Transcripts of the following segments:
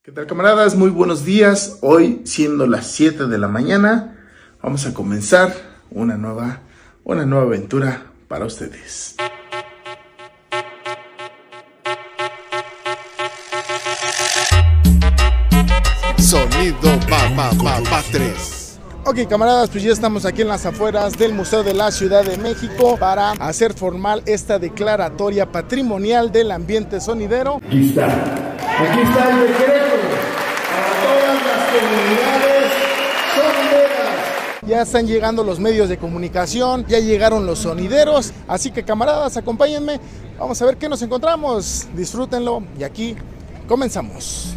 ¿Qué tal, camaradas? Muy buenos días. Hoy, siendo las 7 de la mañana, vamos a comenzar una nueva aventura para ustedes. Sonido pa 3. Ok, camaradas, pues ya estamos aquí en las afueras del Museo de la Ciudad de México para hacer formal esta declaratoria patrimonial del ambiente sonidero. Aquí está el decreto para todas las comunidades sonideras. Ya están llegando los medios de comunicación, ya llegaron los sonideros, así que, camaradas, acompáñenme, vamos a ver qué nos encontramos, disfrútenlo y aquí comenzamos.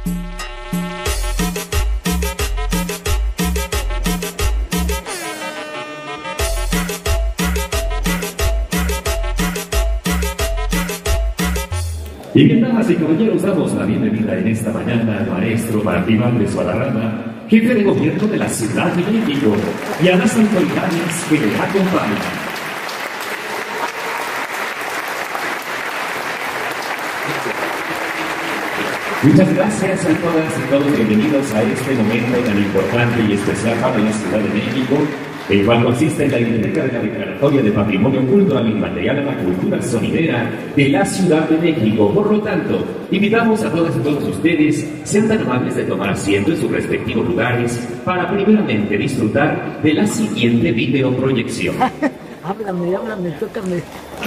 Y bien, damas y caballeros, damos la bienvenida en esta mañana al maestro Martín Álvarez Guadarrama, jefe de gobierno de la Ciudad de México, y a las autoridades que le acompañan. Muchas gracias a todas y todos, bienvenidos a este momento tan importante y especial para la Ciudad de México, en cuanto asiste en la entrega de la Declaratoria de Patrimonio Cultural Inmaterial a la Cultura Sonidera de la Ciudad de México. Por lo tanto, invitamos a todas y todos ustedes, sean tan amables de tomar asiento en sus respectivos lugares para primeramente disfrutar de la siguiente videoproyección. Háblame, tócame.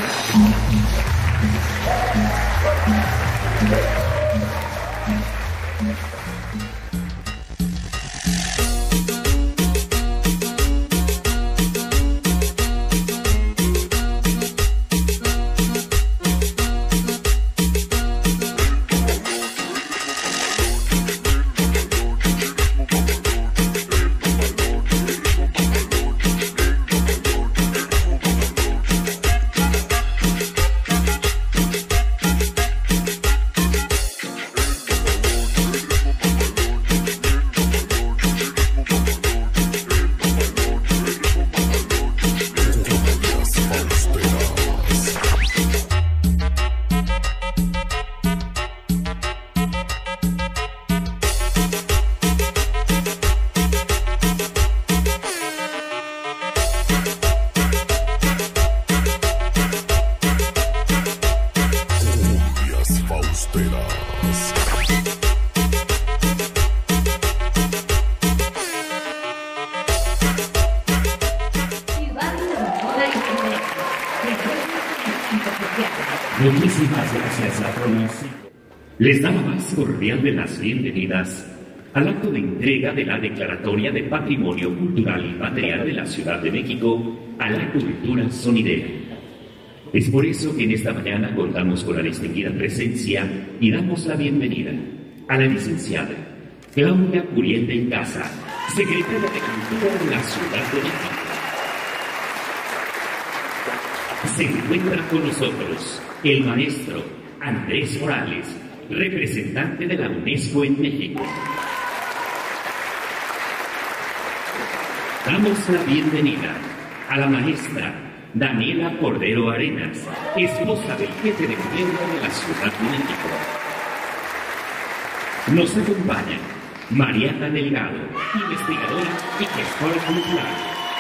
Muchísimas gracias a todos. Les da la más cordial de las bienvenidas al acto de entrega de la Declaratoria de Patrimonio Cultural Inmaterial de la Ciudad de México a la cultura sonidera. Es por eso que en esta mañana contamos con la distinguida presencia y damos la bienvenida a la licenciada Claudia Curiel de Icaza, secretaria de Cultura de la Ciudad de México. Se encuentra con nosotros el maestro Andrés Morales, representante de la UNESCO en México. Damos la bienvenida a la maestra Daniela Cordero Arenas, esposa del jefe de gobierno de la Ciudad de México. Nos acompaña Mariana Delgado, investigadora y gestora cultural.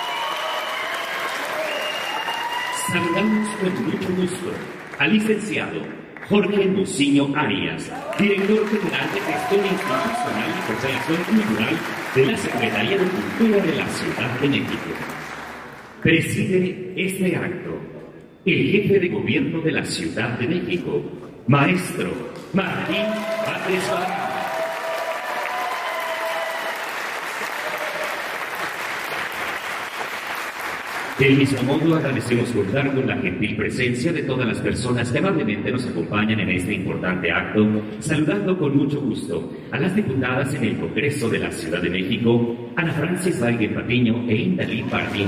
Saludamos con mucho gusto al licenciado Jorge Muciño Arias, director general de Gestión Institucional y Cooperación Cultural de la Secretaría de Cultura de la Ciudad de México. Preside este acto el jefe de gobierno de la Ciudad de México, maestro Martín Álvarez Guadarrama. Del mismo modo, agradecemos contar con la gentil presencia de todas las personas que amablemente nos acompañan en este importante acto, saludando con mucho gusto a las diputadas en el Congreso de la Ciudad de México, Ana Francis Valle Patiño e Indalí Partín.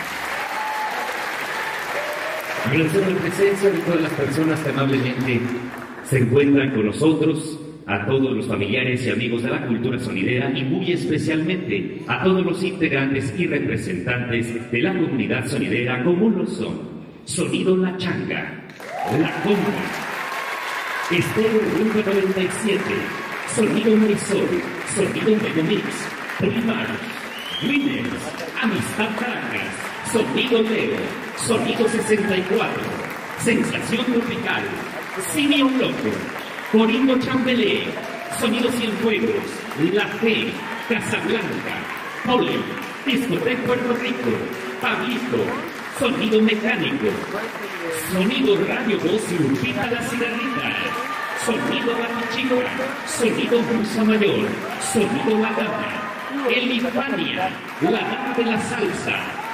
Agradecemos la presencia de todas las personas que amablemente se encuentran con nosotros, a todos los familiares y amigos de la cultura sonidera y muy especialmente a todos los integrantes y representantes de la comunidad sonidera como lo son Sonido La Changa, La Conga, Estéreo 97, Sonido Marisol, Sonido Megomix, Primar, Winners, Amistad Caracas, Sonido Leo, Sonido 64, Sensación Tropical, Simeon Loco, Corino Chambelé, Sonido Cienfuegos, La Fe, Casablanca, Poli, Discoteca Puerto Rico, Pablito, Sonido Mecánico, Sonido Radio Voz y Lupita La Cigarrita, Sonido La Chica, Sonido Brusa Mayor, Sonido La Gama, Elifania, La Dama de la Salsa,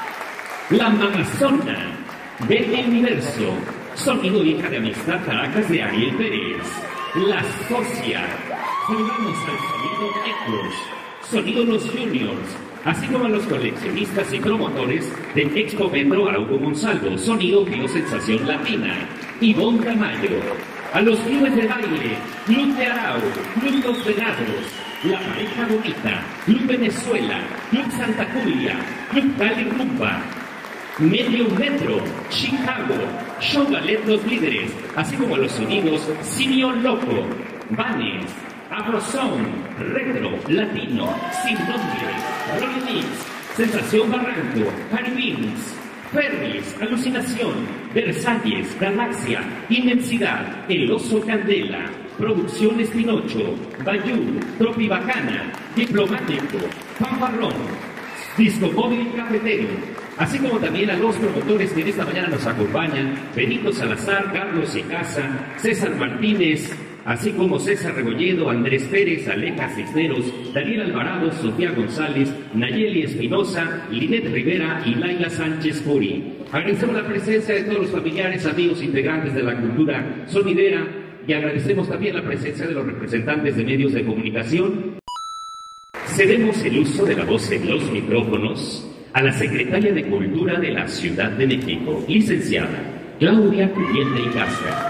La Mamazona, Betty Universo, Sonido Hija de Amistad Caracas de Ariel Pérez, La Socia, jugamos al Sonido Ecos, Sonido Los Juniors, así como a los coleccionistas y promotores de Expo Metro Arauco Monsalvo, Sonido Biosensación Latina, Ivonne Tamayo, a los clubes de baile, Club de Arau, Club Los Venados, La Pareja Bonita, Club Venezuela, Club Santa Julia, Club Cali Rumba, Medio Metro, Chicago, Show Ballet Los Líderes, así como a los sonidos Simeon Loco, Vanes, Afrosound, Retro, Latino, Sin Nombre, Rolling Mix, Sensación Barranco, Caribbeans, Ferris, Alucinación, Versalles, Galaxia, Inmensidad, El Oso Candela, Producciones Pinocho, Bayou, Tropibacana, Diplomático, Fanfarrón, Disco Móvil Cafetero, así como también a los promotores que en esta mañana nos acompañan, Benito Salazar, Carlos Icaza, César Martínez, así como César Rebolledo, Andrés Pérez, Aleja Cisneros, Daniel Alvarado, Sofía González, Nayeli Espinosa, Linet Rivera y Laila Sánchez Puri. Agradecemos la presencia de todos los familiares, amigos, integrantes de la cultura sonidera y agradecemos también la presencia de los representantes de medios de comunicación. Cedemos el uso de la voz en los micrófonos a la Secretaria de Cultura de la Ciudad de México, licenciada Claudia Curiente y Casca.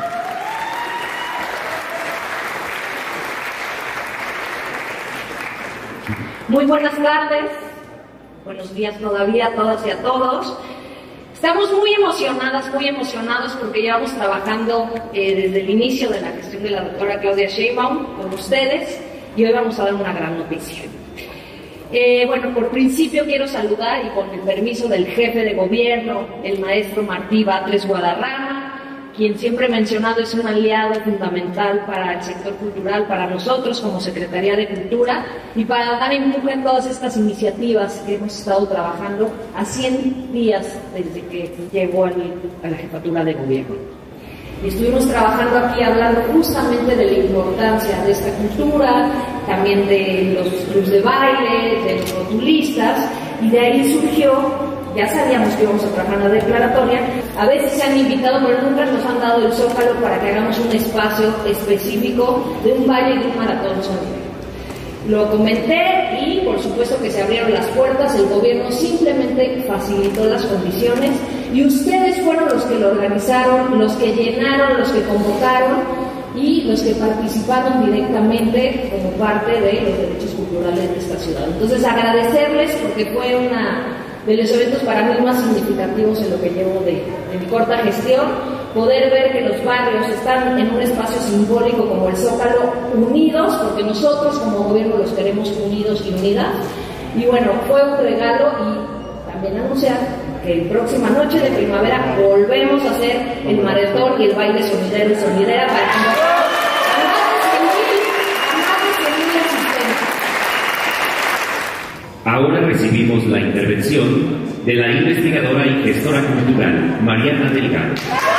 Muy buenas tardes, buenos días todavía a todas y a todos. Estamos muy emocionados porque llevamos trabajando desde el inicio de la gestión de la doctora Claudia Sheinbaum con ustedes y hoy vamos a dar una gran noticia. Por principio quiero saludar y con el permiso del jefe de gobierno, el maestro Martí Batres Guadarrama, quien siempre he mencionado es un aliado fundamental para el sector cultural, para nosotros como Secretaría de Cultura y para dar empuje a todas estas iniciativas que hemos estado trabajando a 100 días desde que llegó a la jefatura de gobierno. Y estuvimos trabajando aquí hablando justamente de la importancia de esta cultura, también de los clubes de baile, de los rotulistas, y de ahí surgió. Ya sabíamos que íbamos a trabajar en la declaratoria, a veces se han invitado, pero nunca nos han dado el zócalo para que hagamos un espacio específico de un baile y de un maratón sonidero. Lo comenté y por supuesto que se abrieron las puertas, el gobierno simplemente facilitó las condiciones y ustedes fueron los que lo organizaron, los que llenaron, los que convocaron y los que participaron directamente como parte de los derechos culturales de esta ciudad. Entonces agradecerles porque fue una de los eventos para mí más significativos en lo que llevo de mi corta gestión, poder ver que los barrios están en un espacio simbólico como el Zócalo unidos, porque nosotros como gobierno los queremos unidos y unidas, y bueno, fue un regalo y también anunciar que la próxima noche de primavera volvemos a hacer el maratón y el baile sonidero y sonidera para que Ahora recibimos la intervención de la investigadora y gestora cultural Mariana Delgado.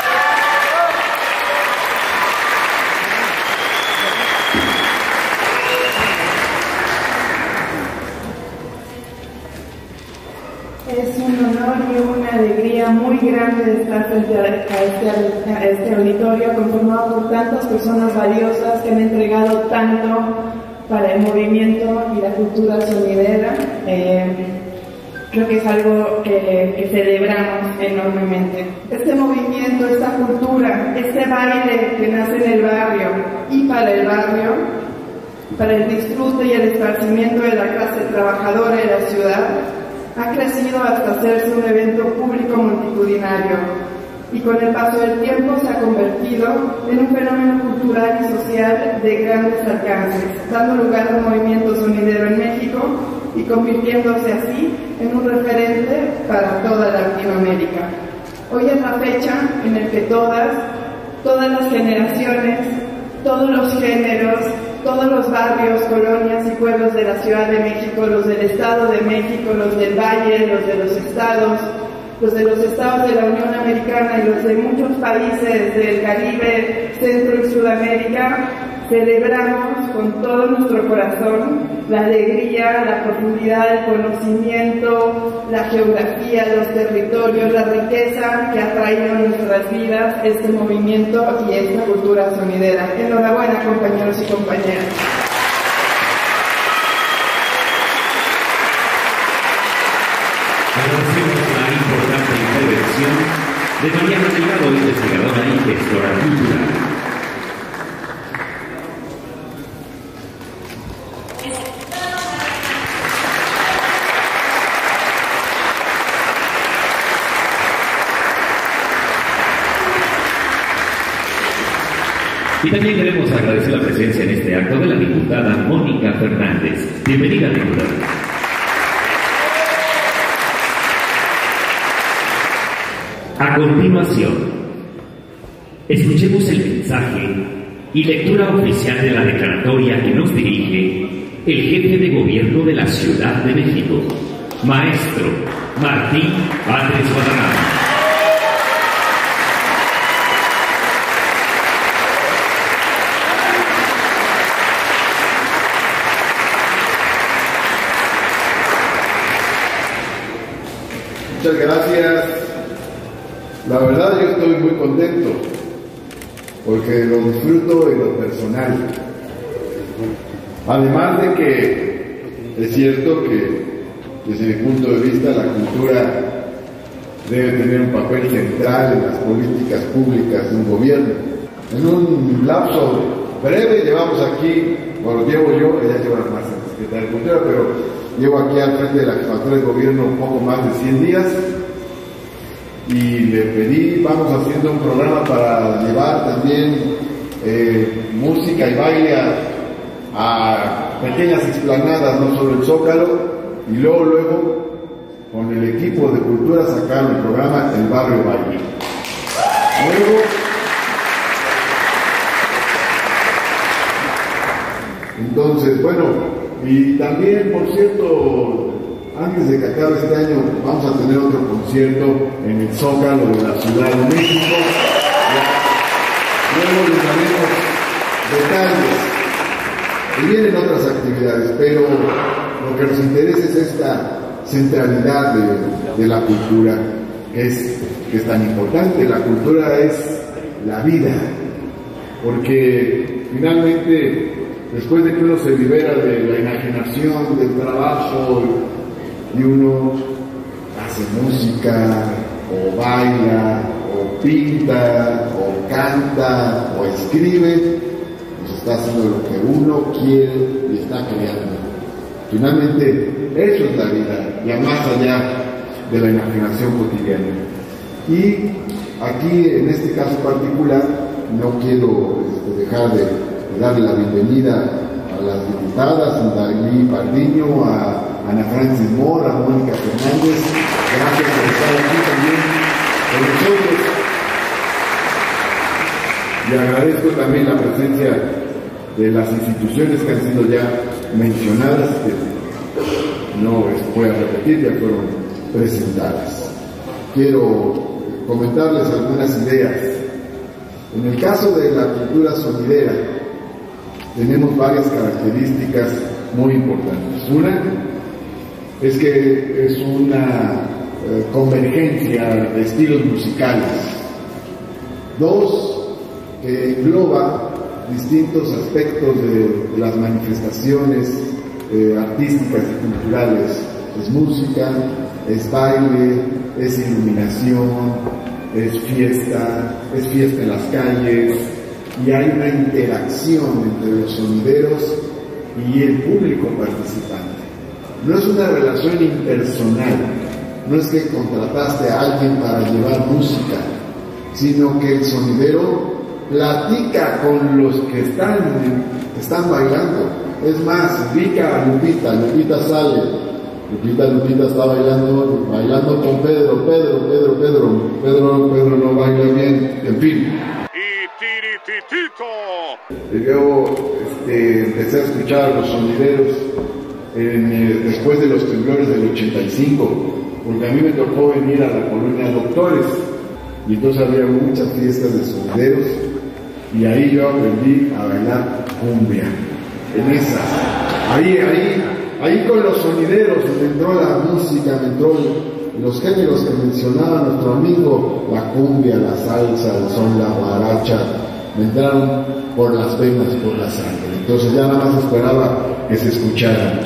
Es un honor y una alegría muy grande de estar frente a este auditorio conformado por tantas personas valiosas que han entregado tanto para el movimiento y la cultura sonidera. Creo que es algo que celebramos enormemente. Este movimiento, esta cultura, este baile que nace en el barrio y para el barrio, para el disfrute y el esparcimiento de la clase trabajadora de la ciudad, ha crecido hasta hacerse un evento público multitudinario. y con el paso del tiempo se ha convertido en un fenómeno cultural y social de grandes alcances, dando lugar a un movimiento sonidero en México y convirtiéndose así en un referente para toda Latinoamérica. Hoy es la fecha en la que todas las generaciones, todos los géneros, todos los barrios, colonias y pueblos de la Ciudad de México, los del Estado de México, los del Valle, los de los estados de la Unión Americana y los de muchos países del Caribe, Centro y Sudamérica, celebramos con todo nuestro corazón la alegría, la profundidad, el conocimiento, la geografía, los territorios, la riqueza que ha traído a nuestras vidas este movimiento y esta cultura sonidera. Enhorabuena, compañeros y compañeras. Agradecemos la importante intervención de Mariana Delgado, investigadora y gestora cultural. Y también queremos agradecer la presencia en este acto de la diputada Mónica Fernández. Bienvenida, diputada. A continuación, escuchemos el mensaje y lectura oficial de la declaratoria que nos dirige el jefe de gobierno de la Ciudad de México, maestro Martín Batres Guadarrama. Muchas gracias. La verdad yo estoy muy contento porque lo disfruto en lo personal. Además de que es cierto que desde mi punto de vista la cultura debe tener un papel central en las políticas públicas de un gobierno. En un lapso breve llevamos aquí, bueno, llevo yo, ella lleva más en la Secretaría de Cultura, pero llevo aquí al frente de la Jefatura de Gobierno un poco más de 100 días y le pedí, vamos haciendo un programa para llevar también música y baile a pequeñas explanadas, no solo el Zócalo, y luego con el equipo de cultura sacaron el programa El Barrio Valle. Luego, entonces, bueno, y también, por cierto, antes de que acabe este año, vamos a tener otro concierto en el Zócalo de la Ciudad de México. Luego les daremos detalles. Y vienen otras actividades, pero lo que nos interesa es esta centralidad de la cultura, que es tan importante. La cultura es la vida, porque finalmente, después de que uno se libera de la enajenación, del trabajo, y uno hace música, o baila, o pinta, o canta, o escribe, pues está haciendo lo que uno quiere y está creando. Finalmente, eso es la vida, ya más allá de la enajenación cotidiana. Y aquí, en este caso particular, no quiero dejar de darle la bienvenida a las diputadas, a Dalí Pardiño, a Ana Francis Mora, a Mónica Fernández. Gracias por estar aquí también con nosotros. Y agradezco también la presencia de las instituciones que han sido ya mencionadas, que no voy a repetir, ya fueron presentadas. Quiero comentarles algunas ideas. En el caso de la cultura sonidera, tenemos varias características muy importantes. Una es que es una convergencia de estilos musicales. Dos, que engloba distintos aspectos de las manifestaciones artísticas y culturales. Es música, es baile, es iluminación, es fiesta en las calles, y hay una interacción entre los sonideros y el público participante. No es una relación impersonal, no es que contrataste a alguien para llevar música, sino que el sonidero platica con los que están bailando. Es más, pica a Lupita sale, Lupita está bailando con Pedro no baila bien, en fin. Yo empecé a escuchar los sonideros después de los temblores del 85, porque a mí me tocó venir a la colonia Doctores, y entonces había muchas fiestas de sonideros, y ahí yo aprendí a bailar cumbia, en esas, ahí con los sonideros, me entró la música, me entró los géneros que mencionaba nuestro amigo, la cumbia, la salsa, el son, la guaracha, me entraron por las venas, por la sangre. Entonces ya nada más esperaba que se escuchara.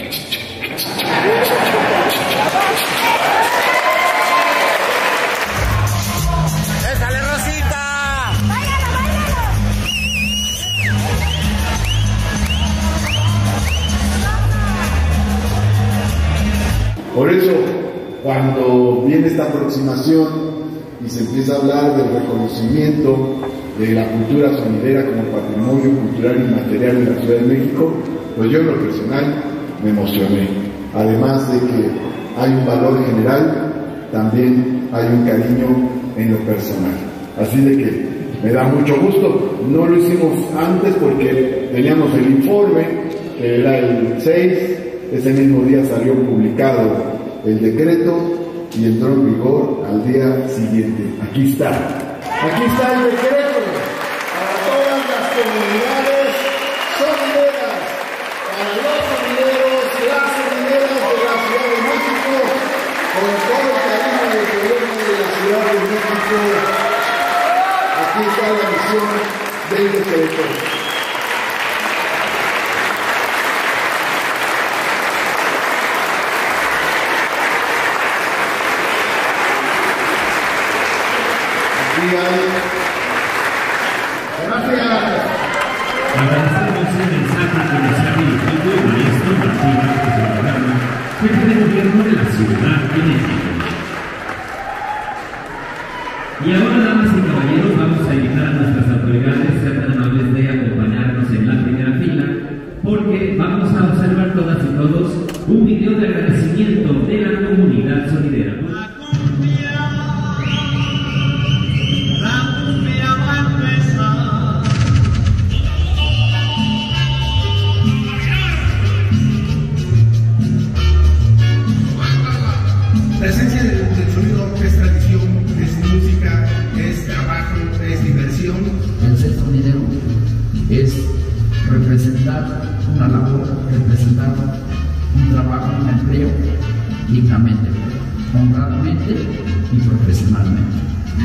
¡Déjale, Rosita! ¡Báilalo, báilalo! Por eso, cuando viene esta aproximación y se empieza a hablar del reconocimiento de la cultura sonidera como patrimonio cultural inmaterial en la Ciudad de México, pues yo en lo personal me emocioné. Además de que hay un valor general, también hay un cariño en lo personal. Así de que me da mucho gusto. No lo hicimos antes porque teníamos el informe, que era el 6, ese mismo día salió publicado el decreto y entró en vigor al día siguiente. Aquí está el decreto para todas las comunidades sonideras, para los sonideros, las sonideras de la Ciudad de México, con todo el cariño del gobierno de la Ciudad de México. Aquí está la misión del decreto. Agradecemos el mensaje que nos ha dirigido el maestro Martín Zamorano, jefe de gobierno de la Ciudad de México. Y ahora, damas y caballeros, vamos a invitar a nuestras autoridades, sean tan amables de acompañarnos en la primera fila, porque vamos a observar todas y todos un video de agradecimiento de la comunidad sonidera. La esencia del sonido es tradición, es música, es trabajo, es diversión. El ser sonidero es representar una labor, representar un trabajo, un empleo dignamente, honradamente y profesionalmente.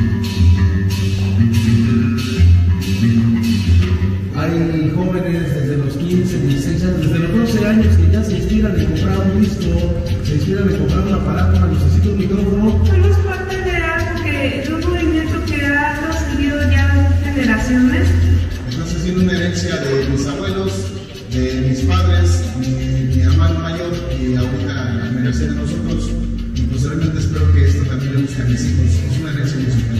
Hay jóvenes desde los 15, 16 años, desde los 12 años que ya se inspiran en comprar un disco, se inspiran en comprar un aparato, una lucecita, un micrófono. Somos parte de algo de un movimiento que ha seguido ya generaciones. Entonces, siendo una herencia de mis abuelos, de mis padres, mi hermano mayor y ahorita la generación de nosotros, y posiblemente espero que esto también le guste a mis hijos. Es una herencia musical.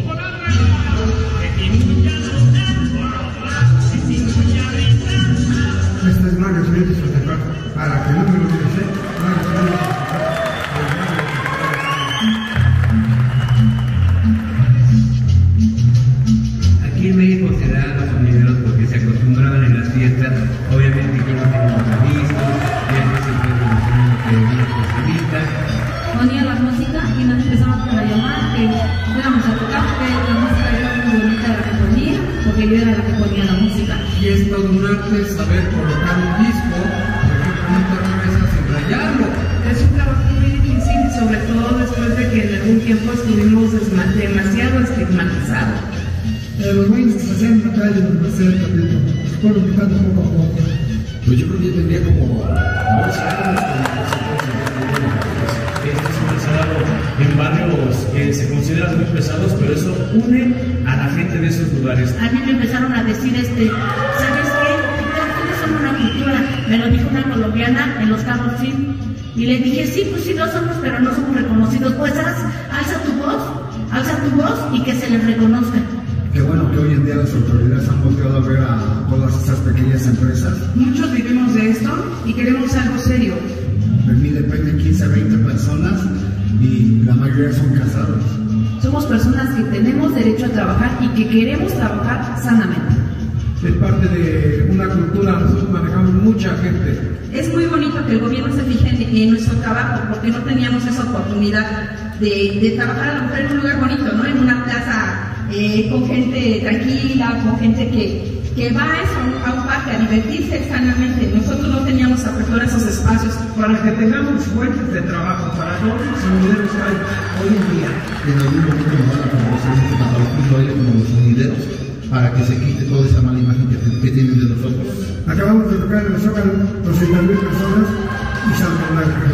Este es un agradecimiento especial para que no me lo olvide. Aquí en México se dan los sonideros porque se acostumbraban en las fiestas, obviamente que no tenemos avisos, y a veces ponía la música y nos empezamos a llamar que fuéramos a tocar porque la música era muy bonita la que ponía, porque yo era la que ponía la música. Y es todo un arte saber colocar un disco, porque con un tornamesa sin rayarlo. Es un trabajo muy difícil, sobre todo después de que en algún tiempo estuvimos demasiado estigmatizados. Los niños que se hacían en la calle nos hacían también, fueron quitando poco a poco. Pues yo creo que yo tendría como 12 años Esto se ha dado en barrios que se consideran muy pesados, pero eso une a la gente de esos lugares. A mí me empezaron a decir, ¿sabes qué? Ustedes son una cultura. Me lo dijo una colombiana en los carros, sí. Y le dije, sí, pues sí, no somos, pero no somos reconocidos. Pues alza tu voz. alza tu voz y que se les reconozca. Qué bueno que hoy en día las autoridades han volteado a ver a todas estas pequeñas empresas. Muchos vivimos de esto y queremos algo serio. De mí dependen 15 a 20 personas y la mayoría son casados. Somos personas que tenemos derecho a trabajar y que queremos trabajar sanamente. Es parte de una cultura, nosotros manejamos mucha gente. Es muy bonito que el gobierno se fije en nuestro trabajo, porque no teníamos esa oportunidad de trabajar a la mujer en un lugar bonito, ¿no? En una plaza con gente tranquila, con gente que va a, eso, a un parque a divertirse sanamente. Nosotros no teníamos apertura a esos espacios. Para que tengamos fuentes de trabajo para todos los sonideros que hay hoy en día. En algún momento nos van a conocer tanto a ellos como los sonideros, para que se quite toda esa mala imagen que tienen de nosotros. Acabamos de tocar en el Zócalo 200,000 personas y Santa Blanca.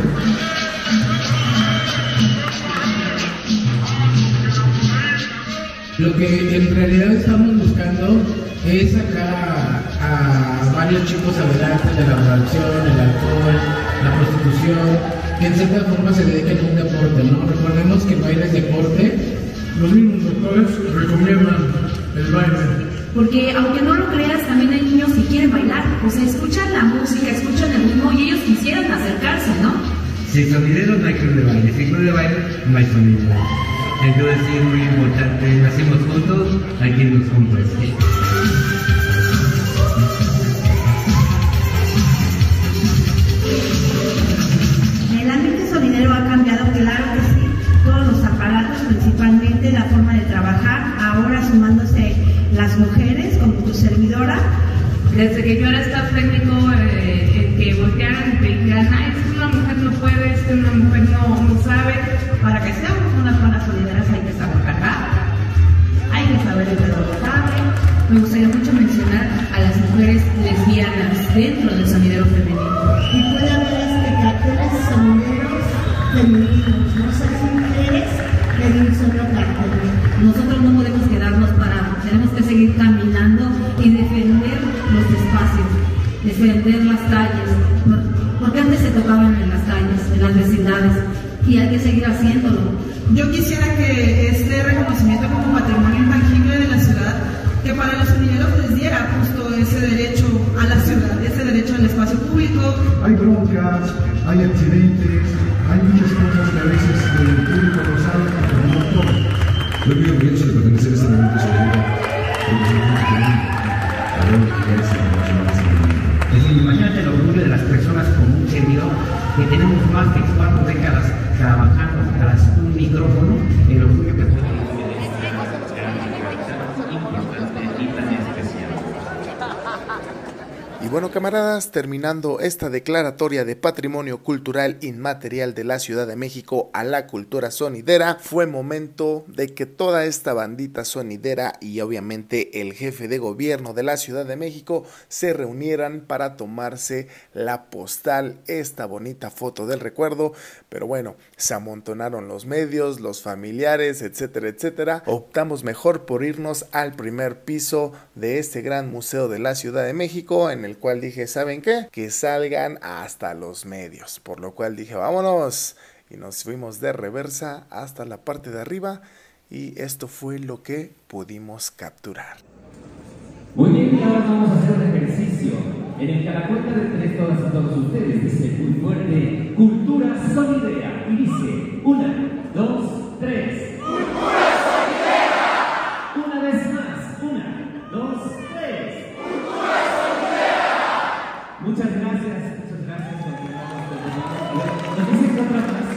Lo que en realidad estamos buscando es sacar a varios chicos adelante de la drogadicción, el alcohol, la prostitución, que en cierta forma se dediquen a un deporte, ¿no? Recordemos que el baile es deporte. Los mismos doctores recomiendan el baile. Porque aunque no lo creas, también hay niños que quieren bailar, o sea, escuchan la música, escuchan el ritmo y ellos quisieran acercarse, ¿no? Sin sonideros no hay club de baile, sin club de baile no hay sonideros. Entonces sí es muy importante, nacimos juntos, hay que irnos juntos. El ambiente sonidero ha cambiado, claro que sí. Todos los aparatos, principalmente la forma de trabajar, ahora sumándose las mujeres, como tu servidora. Desde que yo era staff técnico, que voltearan y te dijeran, ay, es que una mujer no puede, es que una mujer no sabe. Para que seamos unas buenas sonideras hay que saber cantar, hay que saber el dedo cable. Me gustaría mucho mencionar a las mujeres lesbianas dentro del sonidero femenino. Y puede haber carteles sonideros femeninos, no sé si mujeres, pero un solo cartel. Nosotros no podemos quedarnos parados, tenemos que seguir caminando y defender los espacios, defender las calles, porque antes se tocaban en las calles, en las vecindades, y hay que seguir haciéndolo. Yo quisiera que este reconocimiento como patrimonio intangible de la ciudad, que para los sonideros les diera justo ese derecho a la ciudad, ese derecho al espacio público. Hay broncas, hay accidentes, hay muchas cosas que a veces el público no sabe, pero no todo. Yo muy orgulloso de pertenecer a este movimiento sonidero. Imagínate el orgullo de las personas con un servidor que tenemos más de 4 décadas trabajando tras un micrófono, el orgullo que tenemos. Y bueno, camaradas, terminando esta declaratoria de Patrimonio Cultural Inmaterial de la Ciudad de México a la cultura sonidera, fue momento de que toda esta bandita sonidera y obviamente el jefe de gobierno de la Ciudad de México se reunieran para tomarse la postal, esta bonita foto del recuerdo. Pero bueno, se amontonaron los medios, los familiares, etcétera, etcétera. Optamos mejor por irnos al primer piso de este gran museo de la Ciudad de México, en el cual dije, ¿saben qué? Que salgan hasta los medios, por lo cual dije, vámonos, y nos fuimos de reversa hasta la parte de arriba, y esto fue lo que pudimos capturar. Muy bien, y ahora vamos a hacer un ejercicio en el que a la cuenta de 3 todas y todos ustedes dice muy fuerte, cultura sonidera, y dice 1, 2, 3. ¡Cultura sonidera! Una vez más, 1, 2, 3. ¡Cultura sonidera! Muchas gracias, muchas gracias. Nos dicen que otra más.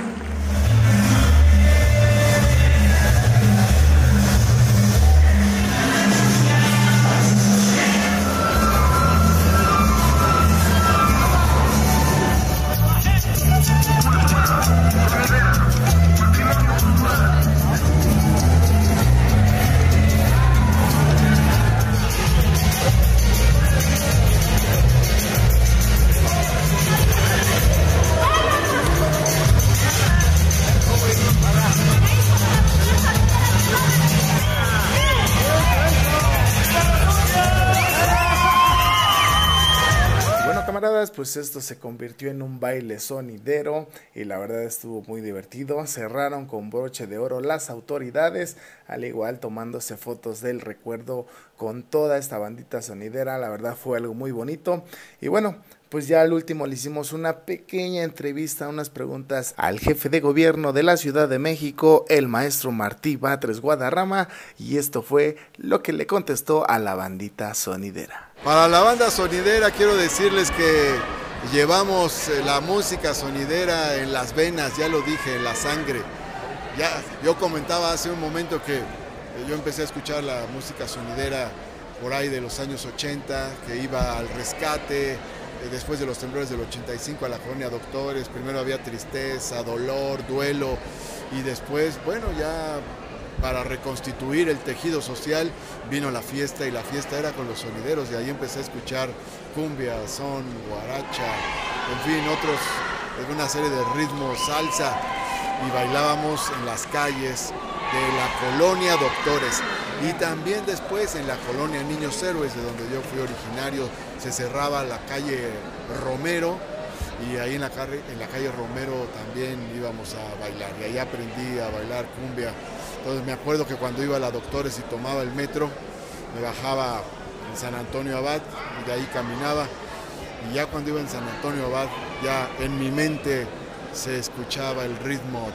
pues esto se convirtió en un baile sonidero y la verdad estuvo muy divertido. Cerraron con broche de oro las autoridades, al igual tomándose fotos del recuerdo con toda esta bandita sonidera. La verdad fue algo muy bonito. Y bueno, pues ya al último le hicimos una pequeña entrevista, unas preguntas al jefe de gobierno de la Ciudad de México, el maestro Martí Batres Guadarrama, y esto fue lo que le contestó a la bandita sonidera. Para la banda sonidera quiero decirles que llevamos la música sonidera en las venas, ya lo dije, en la sangre. Ya, yo comentaba hace un momento que yo empecé a escuchar la música sonidera por ahí de los años 80, que iba al rescate. Después de los temblores del 85 a la colonia Doctores, primero había tristeza, dolor, duelo, y después, bueno, ya para reconstituir el tejido social vino la fiesta, y la fiesta era con los sonideros, y ahí empecé a escuchar cumbia, son, guaracha, en fin, una serie de ritmos, salsa, y bailábamos en las calles de la colonia Doctores. Y también después en la colonia Niños Héroes, de donde yo fui originario, se cerraba la calle Romero, y ahí en la calle Romero también íbamos a bailar, y ahí aprendí a bailar cumbia. Entonces me acuerdo que cuando iba a la Doctores y tomaba el metro, me bajaba en San Antonio Abad, y de ahí caminaba, y ya cuando iba en San Antonio Abad, ya en mi mente se escuchaba el ritmo,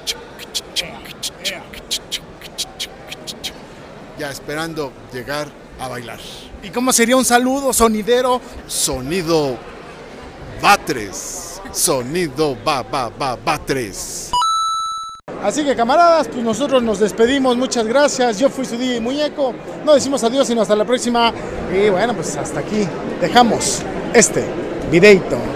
ya esperando llegar a bailar. ¿Y cómo sería un saludo sonidero? Sonido Batres. Sonido Batres. Así que camaradas, pues nosotros nos despedimos, muchas gracias. Yo fui su DJ Muñeco. No decimos adiós sino hasta la próxima. Y bueno, pues hasta aquí dejamos este videito.